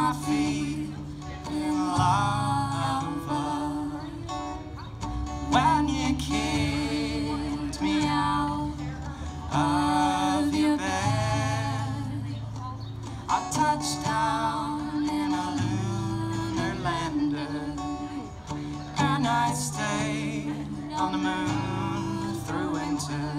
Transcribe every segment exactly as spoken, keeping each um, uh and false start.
my feet in lava. When you kicked me out of your bed, I touched down in a lunar lander, and I stayed on the moon through winter.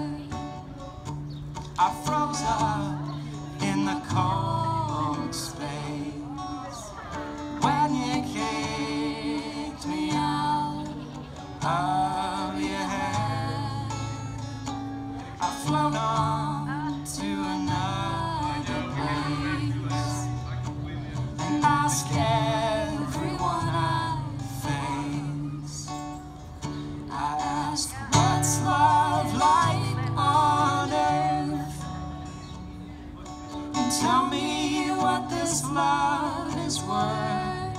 I froze up in the cold space when you kicked me out of your head. I float on to another place and ask everyone I face. I ask, what's love like on earth? And tell me what this love is worth.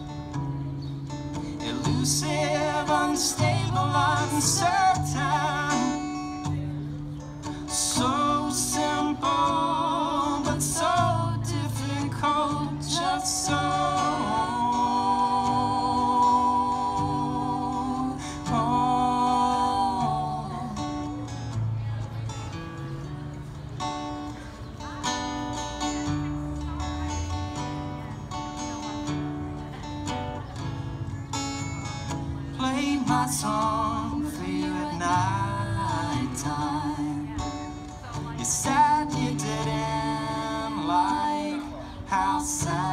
Elusive, unstable, uncertain. So simple, but so difficult, just so. Played my song for you at night time. You said you didn't like how sad